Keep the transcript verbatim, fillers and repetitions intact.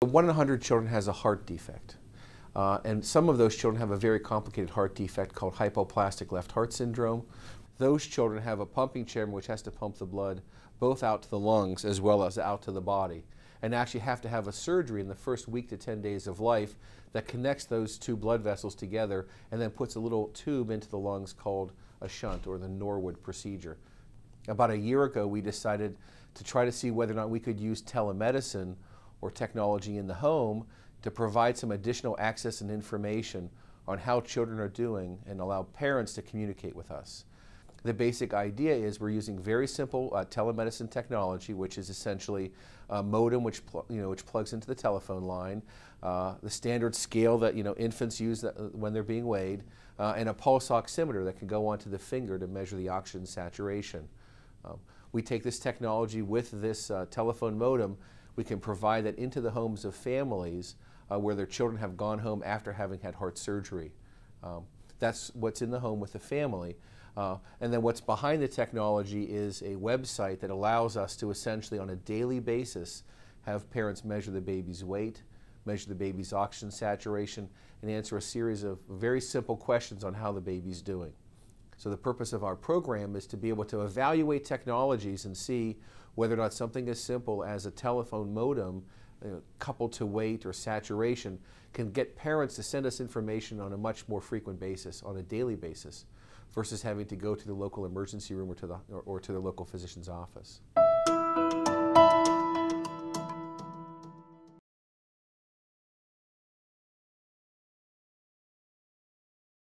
One in a hundred children has a heart defect. Uh, and some of those children have a very complicated heart defect called hypoplastic left heart syndrome. Those children have a pumping chamber which has to pump the blood both out to the lungs as well as out to the body, and actually have to have a surgery in the first week to ten days of life that connects those two blood vessels together and then puts a little tube into the lungs called a shunt, or the Norwood procedure. About a year ago, we decided to try to see whether or not we could use telemedicine or technology in the home to provide some additional access and information on how children are doing and allow parents to communicate with us. The basic idea is we're using very simple uh, telemedicine technology, which is essentially a modem which, you know, which plugs into the telephone line, uh, the standard scale that you know, infants use that, when they're being weighed, uh, and a pulse oximeter that can go onto the finger to measure the oxygen saturation. Um, we take this technology with this uh, telephone modem. We can provide that into the homes of families uh, where their children have gone home after having had heart surgery. Um, that's what's in the home with the family. Uh, and then what's behind the technology is a website that allows us to essentially on a daily basis have parents measure the baby's weight, measure the baby's oxygen saturation, and answer a series of very simple questions on how the baby's doing. So the purpose of our program is to be able to evaluate technologies and see whether or not something as simple as a telephone modem you know, coupled to weight or saturation can get parents to send us information on a much more frequent basis, on a daily basis, versus having to go to the local emergency room or to the, or, or to the local physician's office.